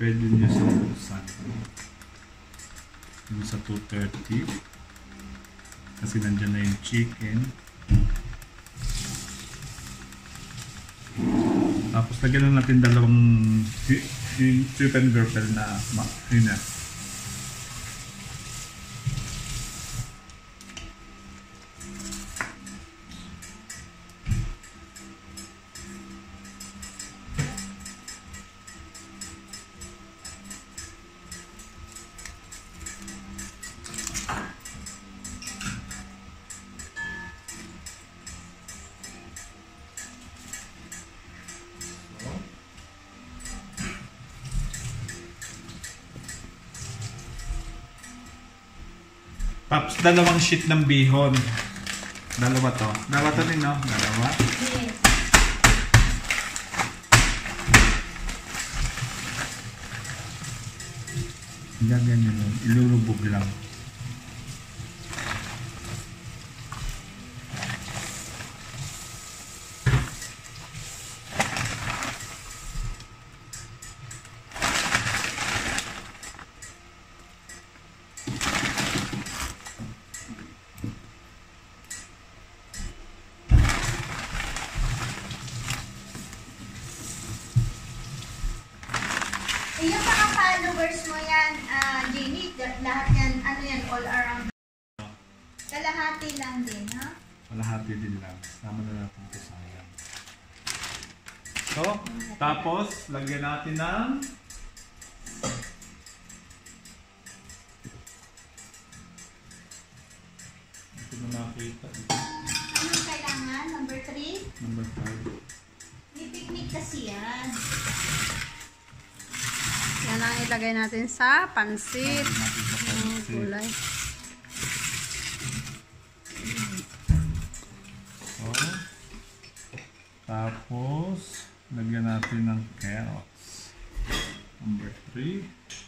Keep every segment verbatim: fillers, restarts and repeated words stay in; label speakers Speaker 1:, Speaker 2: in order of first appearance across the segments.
Speaker 1: pwede nyo sa usan. Yung sa two thirty. Kasi nandyan na yung chicken. Tapos lagyan lang natin dalawang chip and gurple na yun na. Tapos dalawang sheet ng bihon. Dalawa to. Dalawa to din, no? Dalawa.
Speaker 2: Yes.
Speaker 1: Ganyan yun. Ilulubog lang.
Speaker 2: Yung mga followers mo yan, uh, Jenny, lahat yan, ano yan, all around. Kalahati lang din, ha?
Speaker 1: Kalahati din lang. Sama na natin ito sayang. So, tapos, lagyan natin ng ito na nakita.
Speaker 2: Anong kailangan? Number three?
Speaker 1: Number five.
Speaker 2: May picnic kasi yan.
Speaker 3: Yan ang ilagay natin sa pansit. Ang kulay.
Speaker 1: So, tapos, lagyan natin ng carrots. Number three.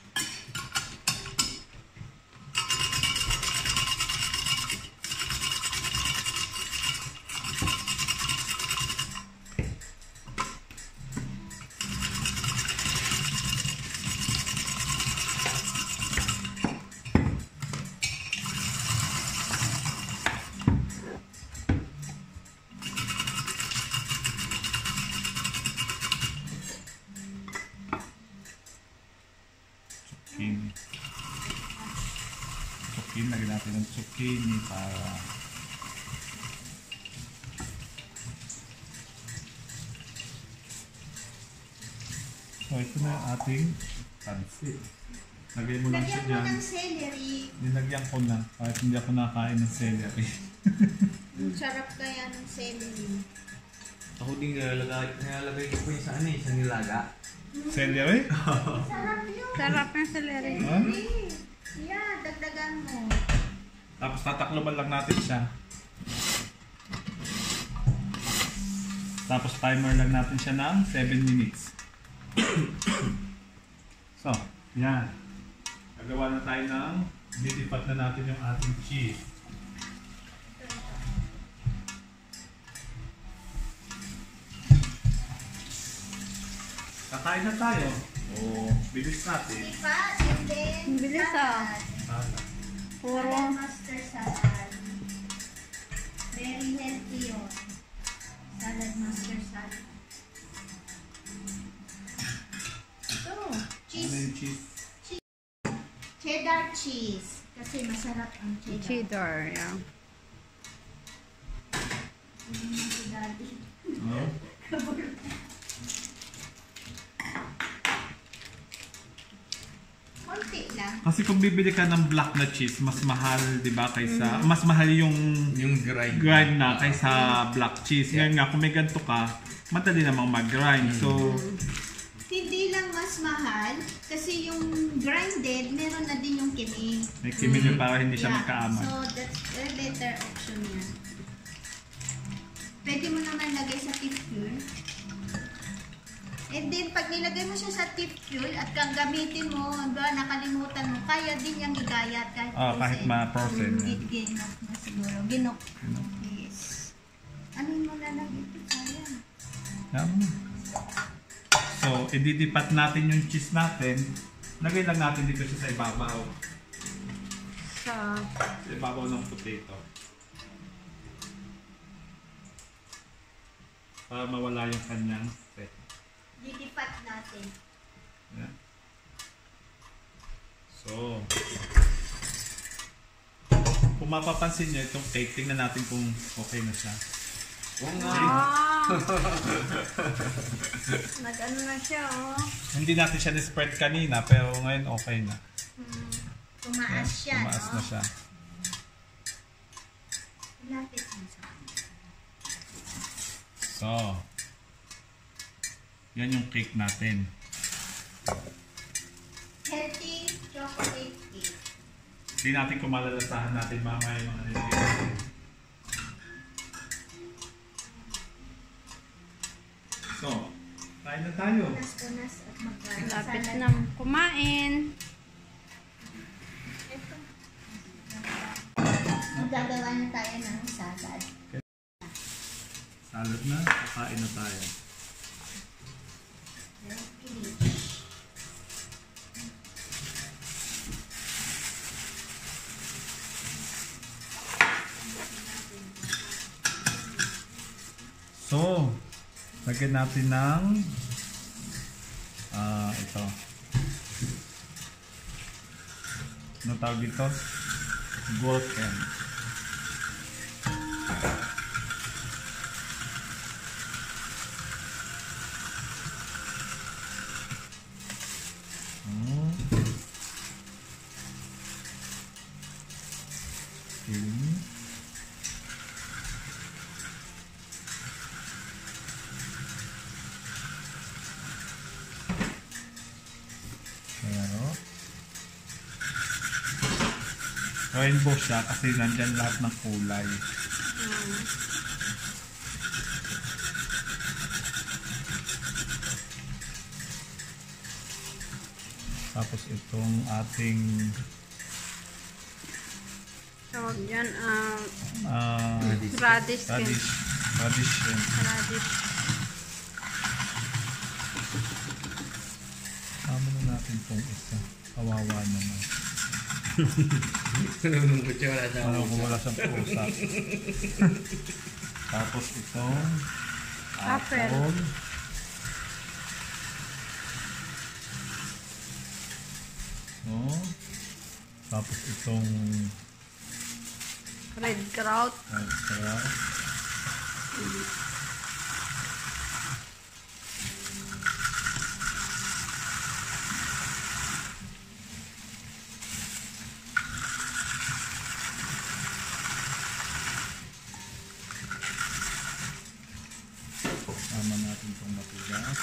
Speaker 1: Zucchini. Zucchini, lagyan natin ng zucchini para so ito na yung ating pansit. Lagay mo lang siya
Speaker 2: Lagyan mo
Speaker 1: dyan.
Speaker 2: ng celery.
Speaker 1: Nilagyan ko na kahit hindi ako nakain ng celery.
Speaker 2: Sarap kaya ng celery.
Speaker 4: Ako din nilalagay, nilalagay ko yung sa ano eh, sa nilaga.
Speaker 1: Celery?
Speaker 2: Sarap yun.
Speaker 3: Sarap yung celery.
Speaker 1: Huh?
Speaker 2: Celery. Yeah, dagdagan mo.
Speaker 1: Tapos tatakloban lang natin siya. Tapos timer lang natin siya ng seven minutes. So, yan. Gagawa na tayo ng dilipat na natin yung ating cheese. Kakain na tayo. Oh, bilis natin.
Speaker 2: Lipat and then
Speaker 3: Ang bilis, ah.
Speaker 2: salad.
Speaker 1: Ala.
Speaker 3: Puro.
Speaker 2: Salad master salad. Very healthy yun. Salad master salad. Ito,
Speaker 1: Ano
Speaker 2: cheese.
Speaker 1: yung cheese?
Speaker 2: Cheddar cheese. Kasi masarap ang cheddar.
Speaker 3: Cheddar, yeah.
Speaker 2: Hindi mo si Daddy.
Speaker 1: Oh.
Speaker 2: Konti lang.
Speaker 1: Kasi kung bibili ka ng black na cheese, mas mahal, di ba, kaysa, mas mahal yung
Speaker 4: Yung grind.
Speaker 1: grind na kaysa black cheese. Ngayon nga, kung may ganito ka, madali namang mag-grind. So,
Speaker 2: Hindi lang mas mahal kasi yung grinded, meron na din yung kimi.
Speaker 1: may kimin yun para hindi siya
Speaker 2: Yeah.
Speaker 1: magkaaman.
Speaker 2: So, that's a better option yan. Pwede mo naman lagay sa tip fuel. And then, pag nilagay mo siya sa tip fuel at kang gamitin mo, ba, nakalimutan mo, kaya din yung higayat kahit
Speaker 1: Ah, kahit ma-frozen.
Speaker 2: Hindi ginok na siguro. Ginok.
Speaker 1: Ginok.
Speaker 2: Yes. Ano yung malalagay ito? Sayang.
Speaker 1: Yan. So, ididipat natin yung cheese natin. Lagay lang natin dito siya sa ibabaw.
Speaker 3: Sa...
Speaker 1: Sa ibabaw ng potato. Para mawala yung kanyang fat.
Speaker 2: Didipat natin.
Speaker 1: Yan. So, kung mapapansin nyo itong cake, tingnan natin kung okay na siya.
Speaker 4: Oo nga.
Speaker 3: Ah! Nag-ano na siya, oh.
Speaker 1: Hindi natin siya ni-spread kanina, pero ngayon okay na.
Speaker 2: Hmm. Tumaas siya,
Speaker 1: Tumaas
Speaker 2: no?
Speaker 1: na siya.
Speaker 2: Lapit mo sa kanya.
Speaker 1: So, yan yung cake natin.
Speaker 2: Healthy chocolate cake.
Speaker 1: Hindi natin kung malalasahan natin mamaya yung mga nilagay natin. So, kain na tayo.
Speaker 2: Punas-punas at magkaroon.
Speaker 3: Lapit na kumain.
Speaker 2: Ito. Magagawa na tayo ng salad.
Speaker 1: Salad na, kakain na tayo. So, lagyan natin ng ah ito. Ano tawag dito? Gurken. Hmm. Okay. Pero rainbow siya kasi nandyan lahat ng kulay.
Speaker 3: Hmm.
Speaker 1: Tapos itong ating
Speaker 3: Tawag dyan, ah...
Speaker 1: ah
Speaker 3: radish.
Speaker 1: radish, radish yun.
Speaker 3: Radish.
Speaker 1: Tama na natin itong isa. Kawawa naman.
Speaker 4: Nalulungkot siya, wala siya.
Speaker 1: Ano kung wala siyang pusa. Tapos itong
Speaker 3: Apple.
Speaker 1: apple. So, tapos itong
Speaker 3: Red kraut.
Speaker 1: extra. Tama natin itong matigas.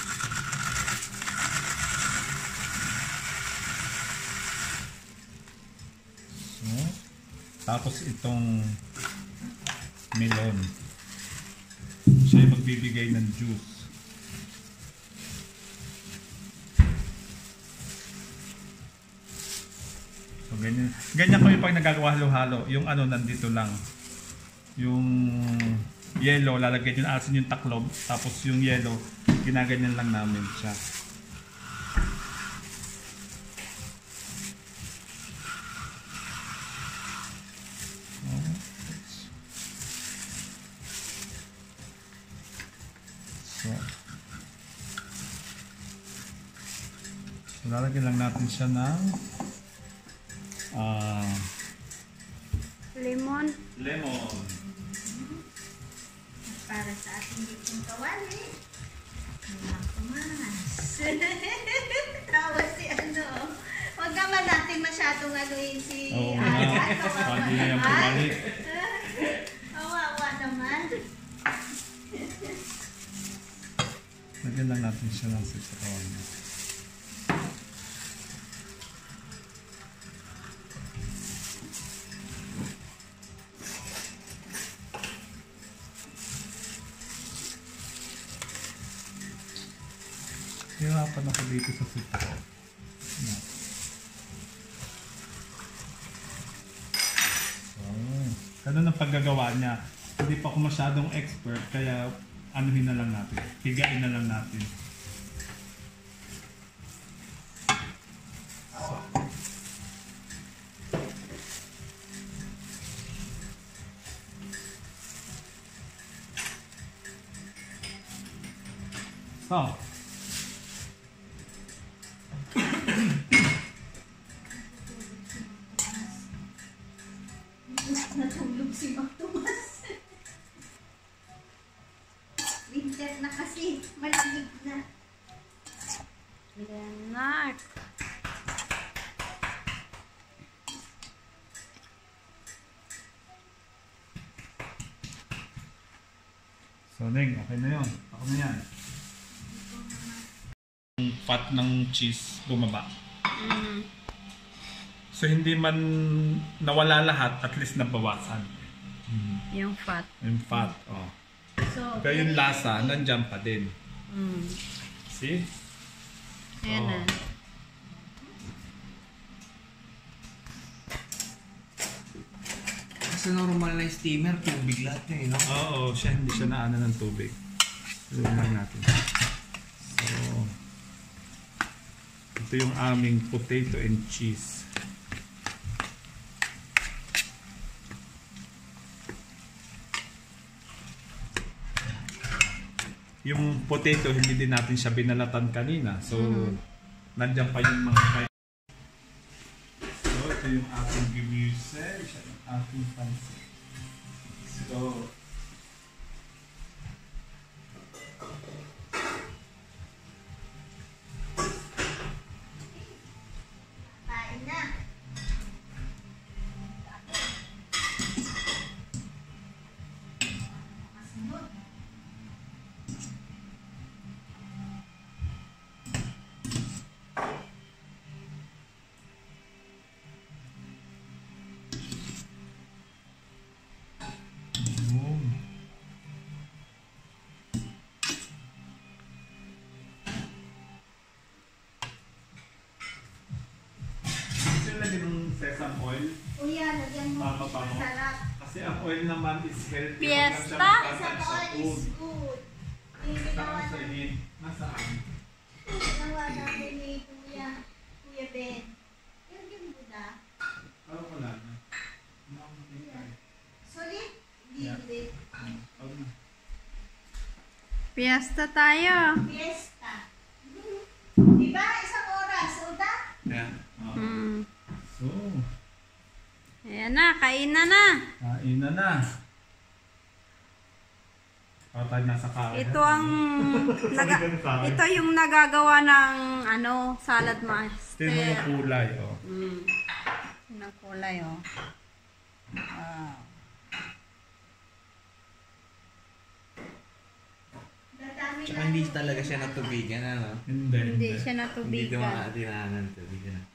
Speaker 1: So, tapos itong melon. Siya yung magbibigay ng juice. So, ganyan. Ganyan ko yung pag nagagawa halo-halo. Yung ano nandito lang. Yung yellow, lalagyan yung asin yung taklob. Tapos yung yellow, ginaganyan lang namin siya. So, so lalagyan lang natin siya ng ah
Speaker 3: Lemon.
Speaker 1: lemon.
Speaker 2: Para sa ating ditong kawali. Mas. Tawa si ano. Huwag naman natin masyadong anuin si
Speaker 1: Oo nga.
Speaker 2: Ayan. Kawawa
Speaker 1: Hindi na yung
Speaker 2: naman.
Speaker 1: bumalik.
Speaker 2: Kawawa naman.
Speaker 1: Lagyan lang natin siya ng citron. Hirapan ako dito sa citron. No. So, ganun ang paggagawa niya. Hindi pa ako masyadong expert, kaya anuhin na lang natin. Higain na lang natin. So,
Speaker 2: Natulog si Mang Tomas. Winter na kasi. Malamig na.
Speaker 3: Ayan na.
Speaker 1: so Neng, okay na yun. Ako na yan. Yung fat ng cheese bumaba.
Speaker 3: Mm.
Speaker 1: So hindi man nawala lahat, at least nabawasan.
Speaker 3: Yung fat.
Speaker 1: Yung fat, oh.
Speaker 2: So,
Speaker 1: Kaya yung lasa, nandyan pa din.
Speaker 3: Mm.
Speaker 1: See?
Speaker 3: Ayan
Speaker 1: Oh.
Speaker 3: na.
Speaker 4: Sa normal na steamer, tubig lahat yun, no?
Speaker 1: Oo, siya hindi siya naana ng tubig. Tuloy lang natin. So, ito yung aming potato and cheese. Yung potato, hindi din natin siya binalatan kanina. So, nandiyan pa yung mga... So, ito yung ating gemuse. Siya yung ating pansit. So,
Speaker 2: kain na. Kasunod.
Speaker 1: yun. Gusto nyo lagyan ng sesame oil?
Speaker 2: Kuya, lagyan mo.
Speaker 1: Tama pa mo.
Speaker 2: Masarap.
Speaker 1: Kasi ang oil naman is healthy.
Speaker 3: Fiesta?
Speaker 1: Huwag lang
Speaker 2: Sa
Speaker 1: siya matatag sa
Speaker 2: all
Speaker 1: food.
Speaker 2: is good. Yung ginawa
Speaker 1: Saan sa
Speaker 2: namin,
Speaker 1: init? Nasaan?
Speaker 2: ginawa namin ni Kuya, Kuya Ben. Yung gimbuda.
Speaker 1: Parang wala na. Nakakating tayo.
Speaker 2: Solid?
Speaker 1: Yeah.
Speaker 2: Hindi.
Speaker 1: Huwag na.
Speaker 3: Fiesta tayo.
Speaker 2: Fiesta. Diba? Isang oras. Uda?
Speaker 1: Yeah. Oh.
Speaker 3: Mm.
Speaker 1: So,
Speaker 3: Ayan na, kain na na.
Speaker 1: kain na na. Para tayo nasa kain.
Speaker 3: Ito ang naga, ito yung nagagawa ng ano, salad master.
Speaker 1: Ito yung mga kulay. Oh.
Speaker 3: Mm. Yun ang kulay, oh. Wow.
Speaker 2: Dadami
Speaker 4: Tsaka
Speaker 2: lang
Speaker 4: hindi
Speaker 2: yung-
Speaker 4: talaga siya natubigan, ano?
Speaker 1: Hindi,
Speaker 3: Hindi siya
Speaker 4: Hindi
Speaker 3: natubigan.
Speaker 4: dumaan, tinahanan, tubigan.